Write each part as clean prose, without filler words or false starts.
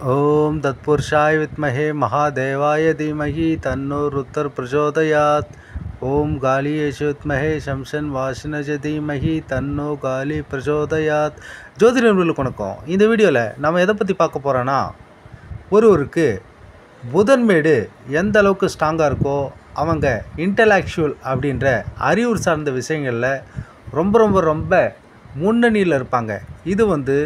ओम तत्पुरुषाय विद्महे महादेवाय धीमहि तन्नो रुद्र प्रचोदयात्। ओम गालीयेश विद्महे शमशन वासनज धीमहि तन्नो गाली प्रचोदयात्। ஜோதிட நண்பர்களுக்கு வணக்கம். இந்த வீடியோவில் நம்ம எதை பற்றி பார்க்க போகிறோன்னா, ஒருவருக்கு புதன்மேடு எந்த அளவுக்கு ஸ்ட்ராங்காக இருக்கோ அவங்க இன்டலெக்சுவல் அப்படின்ற அறிவு சார்ந்த விஷயங்களில் ரொம்ப முன்னணியில் இருப்பாங்க. இது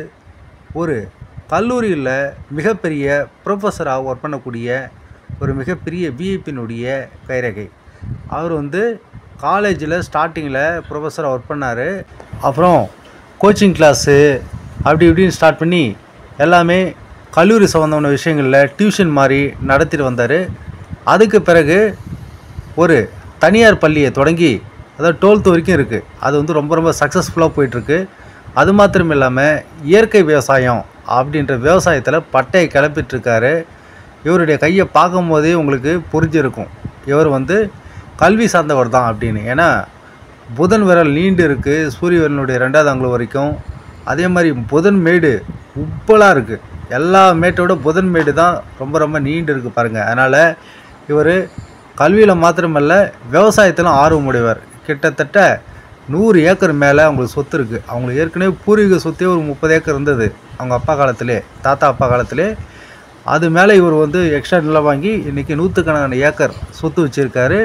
ஒரு கல்லூரியில் மிகப்பெரிய ப்ரொஃபஸராக ஒர்க் பண்ணக்கூடிய ஒரு மிகப்பெரிய விஐபியினுடைய கைரேகை. அவர் காலேஜில் ஸ்டார்டிங்கில் ப்ரொஃபஸராக ஒர்க் பண்ணார். அப்புறம் கோச்சிங் கிளாஸு அப்படி இப்படின்னு ஸ்டார்ட் பண்ணி எல்லாமே கல்லூரி சம்மந்தமான விஷயங்களில் டியூஷன் மாதிரி நடத்திட்டு வந்தார். அதுக்கு பிறகு ஒரு தனியார் பள்ளியை தொடங்கி, அதாவது 12th வரைக்கும் இருக்குது. அது ரொம்ப சக்ஸஸ்ஃபுல்லாக போயிட்டுருக்கு. அது மாத்திரம் இல்லாமல் இயற்கை விவசாயம் அப்படின்ற விவசாயத்தில் பட்டையை கிளப்பிட்டுருக்காரு. இவருடைய கையை பார்க்கும் போதே உங்களுக்கு புரிஞ்சிருக்கும் இவர் கல்வி சார்ந்தவர் தான் அப்படின்னு. ஏன்னா புதன் விரல் நீண்டு இருக்குது, சூரிய விரலுடைய 2வது அங்குலம் வரைக்கும். அதே மாதிரி புதன் மேடு உப்பலாக இருக்குது. எல்லா மேட்டோட புதன் மேடு தான் ரொம்ப நீண்டு இருக்குது பாருங்கள். அதனால் இவர் கல்வியில் மாத்திரமல்ல விவசாயத்திலும் ஆர்வமுடையவர். கிட்டத்தட்ட 100 ஏக்கர் மேலே அவங்களுக்கு சொத்து இருக்குது. அவங்களுக்கு ஏற்கனவே பூர்வீக சொத்தே ஒரு 30 ஏக்கர் இருந்தது அவங்க அப்பா காலத்திலே, தாத்தா அப்பா காலத்திலே. அது மேலே இவர் எக்ஸ்ட்ரா நிலம் வாங்கி இன்றைக்கி 100கணக்கான ஏக்கர் சொத்து வச்சுருக்காரு.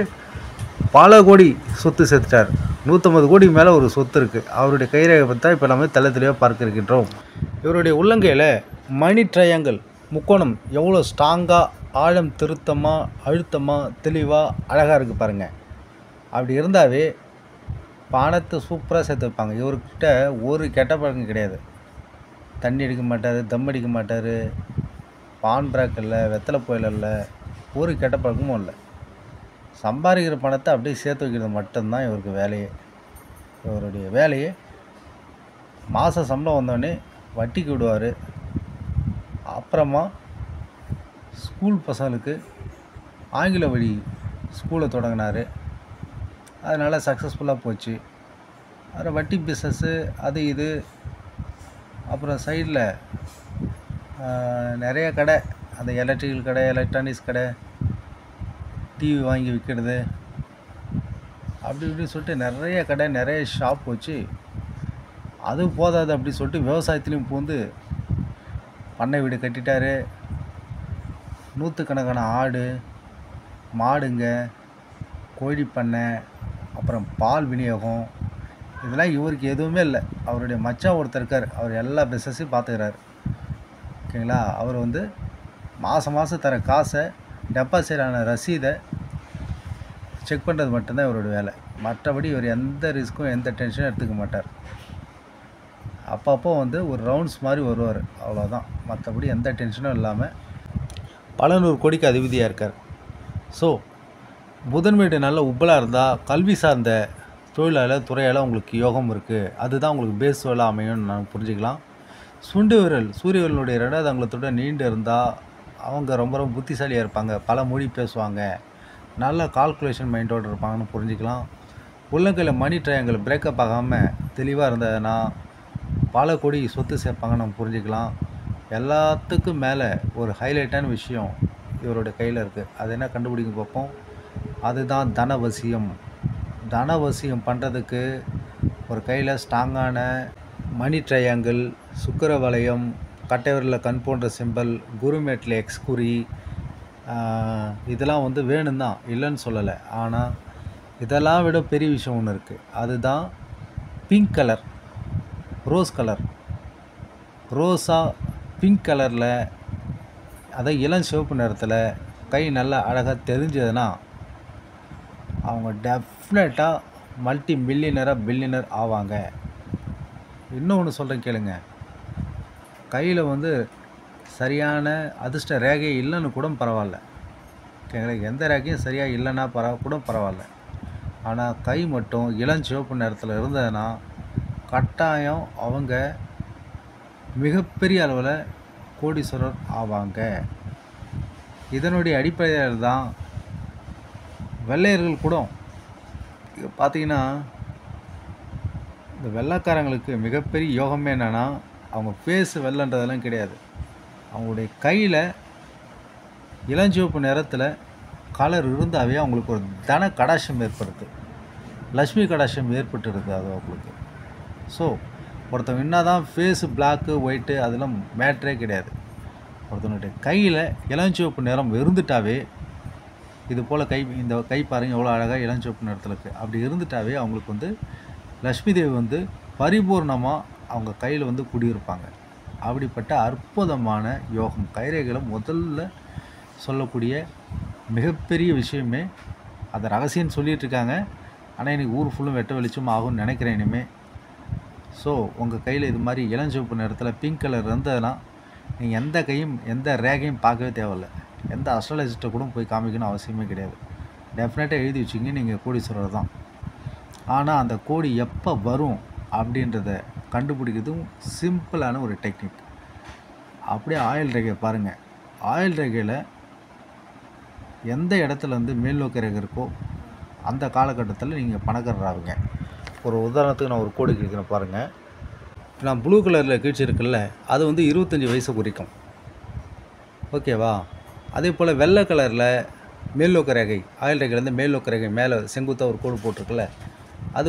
பல கோடி சொத்து சேர்த்துட்டார். 150 கோடி மேலே ஒரு சொத்து இருக்குது. அவருடைய கைரேகை பற்றி தான் இப்போ நம்ம தெளிவாக பார்க்க இருக்கின்றோம். இவருடைய உள்ளங்கையில் மணி ட்ரையாங்கிள் முக்கோணம் எவ்வளோ ஸ்ட்ராங்காக, ஆழம் திருத்தமாக, அழுத்தமாக, தெளிவாக, அழகாக இருக்குது பாருங்கள். அப்படி இருந்தாவே பணத்தை சூப்பராக சேர்த்து வைப்பாங்க. இவர்கிட்ட ஒரு கெட்ட பழக்கம் கிடையாது. தண்ணி அடிக்க மாட்டார், தம் அடிக்க மாட்டார், பான் பிராக் இல்லை, வெத்தலை புயல் இல்லை, ஒரு கெட்ட பழக்கமும் இல்லை. சம்பாதிக்கிற பணத்தை அப்படியே சேர்த்து வைக்கிறது மட்டும்தான் இவருக்கு வேலையே. இவருடைய வேலையே மாத சம்பளம் வந்தோடனே வட்டிக்கு விடுவார். அப்புறமா ஸ்கூல் பசங்களுக்கு ஆங்கில வழி ஸ்கூலை தொடங்கினார். அதனால் சக்ஸஸ்ஃபுல்லாக போச்சு. அப்புறம் வட்டி பிஸ்னஸ்ஸு அது இது. அப்புறம் சைடில் நிறைய கடை, அந்த எலக்ட்ரிக்கல் கடை, எலக்ட்ரானிக்ஸ் கடை, டிவி வாங்கி விற்கிறது, அப்படி இப்படின்னு சொல்லிட்டு நிறைய கடை, நிறைய ஷாப் வச்சு, அது போதாது அப்படி சொல்லிட்டு விவசாயத்துலேயும் பூந்து பண்ணை வீடு கட்டிட்டார். 100கணக்கான ஆடு, மாடுங்க, கோழி பண்ணை, அப்புறம் பால் விநியோகம், இதெல்லாம் இவருக்கு எதுவுமே இல்லை. அவருடைய மச்சான் ஒருத்தர் இருக்கார், அவர் எல்லா பிஸ்னஸையும் பார்த்துக்கிறார். ஓகேங்களா? அவர் மாதம் தர காசை, டெபாசிட் ஆன ரசீதை செக் பண்ணுறது மட்டும்தான் இவருடைய வேலை. மற்றபடி இவர் எந்த ரிஸ்க்கும் எந்த டென்ஷனும் எடுத்துக்க மாட்டார். அப்பப்போ ஒரு ரவுண்ட்ஸ் மாதிரி வருவார், அவ்வளோதான். மற்றபடி எந்த டென்ஷனும் இல்லாமல் பல 100 கோடிக்கு அதிபதியாக இருக்கார். ஸோ புதன்மேடு நல்ல உப்பலாக இருந்தால் கல்வி சார்ந்த தொழிலால் துறையால் உங்களுக்கு யோகம் இருக்குது. அதுதான் உங்களுக்கு பேஸ் வேலை அமையும்னு நான் புரிஞ்சுக்கலாம். சுண்டு விரல் சூரிய விரலுடைய 2வது அங்குலத்தோட நீண்டு இருந்தால் அவங்க ரொம்ப புத்திசாலியாக இருப்பாங்க, பல மொழி பேசுவாங்க, நல்ல கால்குலேஷன் மைண்டோடு இருப்பாங்கன்னு புரிஞ்சுக்கலாம். உள்ளங்கையில் மணி ட்ரையாங்கிள் பிரேக்கப் ஆகாமல் தெளிவாக இருந்ததுன்னா பல கோடி சொத்து சேர்ப்பாங்கன்னு நம்ம புரிஞ்சுக்கலாம். எல்லாத்துக்கும் மேலே ஒரு ஹைலைட்டான விஷயம் இவருடைய கையில் இருக்குது. அது என்ன கண்டுபிடிக்க பார்ப்போம். அதுதான் தனவசியம். தனவசியம் பண்ணுறதுக்கு ஒரு கையில் ஸ்ட்ராங்கான மணி ட்ரையாங்கிள், சுக்கிர வளையம், கட்டைவரில் கண் போன்ற சிம்பல், குருமேட்டில் எக்ஸ்குறி, இதெல்லாம் வேணும் தான், இல்லைன்னு சொல்லலை. ஆனால் இதெல்லாம் விட பெரிய விஷயம் ஒன்று இருக்குது. அதுதான் பிங்க் கலர், ரோஸ் கலர். ரோஸாக பிங்க் கலரில், அதை இளம் சிவப்பு நிறத்தில் கை நல்லா அழகாக தெரிஞ்சதுன்னா அவங்க டெஃபினட்டாக மல்டி மில்லியனராக பில்லியனர் ஆவாங்க. இன்னொன்று சொல்கிறேன் கேளுங்க. கையில் சரியான அதிர்ஷ்ட ரேகை இல்லைன்னு கூட பரவாயில்ல. எங்களுக்கு எந்த ரேகையும் சரியாக இல்லைன்னா கூட பரவாயில்ல. ஆனால் கை மட்டும் இளஞ்சிவப்பு நேரத்தில் இருந்ததுன்னா கட்டாயம் அவங்க மிகப்பெரிய அளவில் கோடீஸ்வரர் ஆவாங்க. இதனுடைய அடிப்படையில் தான் வெள்ளையர்கள் கூட பார்த்திங்கன்னா, இந்த வெள்ளைக்காரங்களுக்கு மிகப்பெரிய யோகமே என்னென்னா, அவங்க ஃபேஸ் வெள்ளைன்றதெல்லாம் கிடையாது. அவங்களுடைய கையில் இளஞ்சிவப்பு நிறத்தில் கலர் இருந்தாவே அவங்களுக்கு ஒரு தன கடாட்சம் ஏற்படுது, லக்ஷ்மி கடாட்சம் ஏற்பட்டுருது அது அவங்களுக்கு. ஸோ ஒருத்தவங்க என்ன தான் ஃபேஸு பிளாக்கு ஒயிட்டு அதெல்லாம் மேட்ரே கிடையாது. ஒருத்தவனுடைய கையில் இளஞ்சிவப்பு நிறம் இருந்துட்டாவே, இது போல் இந்த கை பாருங்கள் எவ்வளோ அழகாக இளஞ்சிவப்பு நிறத்தில் இருக்குது. அப்படி இருந்துட்டாவே அவங்களுக்கு வந்து லக்ஷ்மி தேவி பரிபூர்ணமாக அவங்க கையில் குடியிருப்பாங்க. அப்படிப்பட்ட அற்புதமான யோகம் கைரேகையில் முதல்ல சொல்லக்கூடிய மிகப்பெரிய விஷயமே அதை ரகசியம்னு சொல்லிகிட்டு இருக்காங்க. ஆனால் இன்றைக்கி ஊர் ஃபுல்லும் வெட்ட வெளிச்சம் ஆகும்னு நினைக்கிறேன் இனிமேல். ஸோ உங்கள் கையில் இது மாதிரி இளஞ்சிவப்பு நிறத்தில் பிங்க் கலர் இருந்ததுன்னா நீங்கள் எந்த கையும் எந்த ரேகையும் பார்க்கவே தேவையில்லை. எந்த அஸ்ட்ராலஜிஸ்ட்டை கூட போய் காமிக்கணும் அவசியமே கிடையாது. டெஃபினட்டாக எழுதி வச்சிங்க, நீங்கள் கோடீஸ்வரர் தான். ஆனால் அந்த கோடி எப்போ வரும் அப்படின்றத கண்டுபிடிக்கிறதும் சிம்பிளான ஒரு டெக்னிக். அப்படியே ஆயில் ரேகை பாருங்கள். ஆயில் ரேகையில் எந்த இடத்துல மேல் நோக்கி ரேகை இருக்கோ அந்த காலகட்டத்தில் நீங்கள் பணக்காரர் ஆகுங்க. ஒரு உதாரணத்துக்கு நான் ஒரு கோடி கிழிக்கிறேன் பாருங்கள். நான் ப்ளூ கலரில் கிழிச்சிருக்குல்ல, அது 25 வயசை குறிக்கும். ஓகேவா? அதே போல் வெள்ளை கலரில் மேல் நோக்கு ரேகை, ஆயில் ரேகையிலேருந்து மேல் நோக்கு ரேகை மேலே செங்குத்தாக ஒரு கோடு போட்டிருக்குல்ல, அது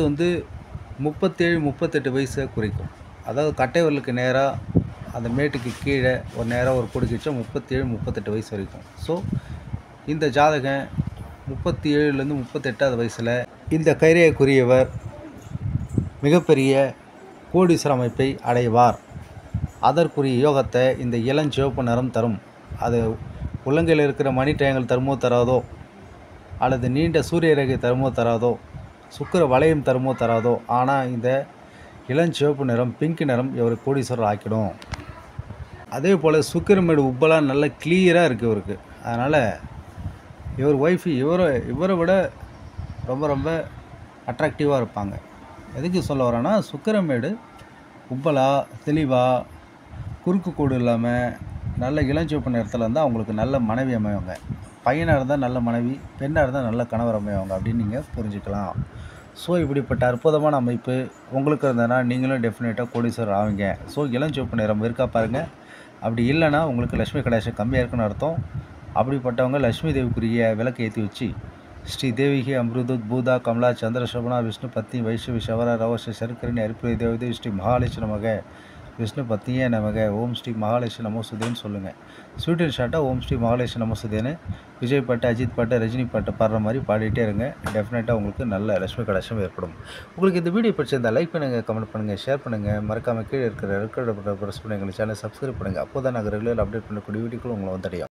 37 38 வயசை குறிக்கும். அதாவது கட்டை விரலுக்கு நேராக அந்த மேட்டுக்கு கீழே ஒரு நேராக ஒரு கோடு கிழிச்சா 37 38 வயசு வரைக்கும். ஸோ இந்த ஜாதகம் 37லேருந்து 38வது வயசில் இந்த கைரேகைக்குரியவர் மிகப்பெரிய கோடீஸ்வர அமைப்பை அடைவார். அதற்குரிய யோகத்தை இந்த இளஞ்சிவப்பு நிறம் தரும். அது உள்ளங்கையில் இருக்கிற மணி ட்ரையாங்கிள் தருமோ தராதோ, அல்லது நீண்ட சூரிய ரேகை தருமோ தராதோ, சுக்கிர வளையம் தருமோ தராதோ, ஆனால் இந்த இளஞ்சிவப்பு நிறம் பிங்க் நிறம் இவர் கோடீஸ்வரர் ஆக்கிடும். அதே போல் சுக்கிரமேடு உப்பெல்லாம் நல்ல கிளியராக இருக்குது இவருக்கு. அதனால் இவர் ஒய்ஃபு இவரை விட ரொம்ப ரொம்ப அட்ராக்டிவாக இருப்பாங்க. எதுக்கு சொல்ல வரேன்னா, சுக்கிரமேடு உப்பலாக தெளிவாக குறுக்கு கோடு இல்லாமல் நல்ல இளஞ்சிவப்பு நிறத்தில் இருந்தால் அவங்களுக்கு நல்ல மனைவி அமைவாங்க. பையனாக இருந்தால் நல்ல மனைவி, பெண்ணாக இருந்தால் நல்ல கணவர் அமைவாங்க அப்படின்னு நீங்கள் புரிஞ்சுக்கலாம். ஸோ இப்படிப்பட்ட அற்புதமான அமைப்பு உங்களுக்கு இருந்ததுன்னா நீங்களும் டெஃபினட்டாக கோடீஸ்வரர் ஆவீங்க. ஸோ இளஞ்சிவப்பு நிறம் இருக்கா பாருங்கள். அப்படி இல்லைன்னா உங்களுக்கு லக்ஷ்மி கடாட்சம் கம்மியாக இருக்குன்னு அர்த்தம். அப்படிப்பட்டவங்க லக்ஷ்மி தேவிக்குரிய விளக்கு ஏற்றி வச்சு ஸ்ரீ தேவிகி அம்ருதுத் பூதா கமலா சந்திர சோபனா விஷ்ணு பத்னி வைஷ்ணவி சவர ரவச சர்க்கரணி அரிப்புரை தேவதை ஸ்ரீ மகாலட்சுமி நமக விஷ்ணு பத்னியே நமக ஓம் ஸ்ரீ மகாலட்சுமி நமோசுதேன்னு சொல்லுங்கள். ஸ்வீட் அண்ட் ஷார்ட்டாக ஓம் ஸ்ரீ மகாலட்சுமி நமோசுதேன்னு விஜய் பாட்டு, அஜித் பாட்டு, ரஜினி பாட்டு பாடுற மாதிரி பாடிட்டே இருங்க. டெஃபினட்டாக உங்களுக்கு நல்ல லட்சுமி கடாட்சம் ஏற்படும். உங்களுக்கு இந்த வீடியோ பிடிச்சிருந்தால் லைக் பண்ணுங்கள், கமெண்ட் பண்ணுங்கள், ஷேர் பண்ணுங்கள். மறக்காமல் கீழே இருக்கிற ரெக்கார்டு ப்ரெஸ் பண்ணி எங்கள் சேனல் சப்ஸ்கிரைப் பண்ணுங்கள். அப்போ தான் நாங்கள் ரெகுலர் அப்டேட் பண்ணக்கூடிய வீடியோக்கள் உங்களை வந்தடையும்.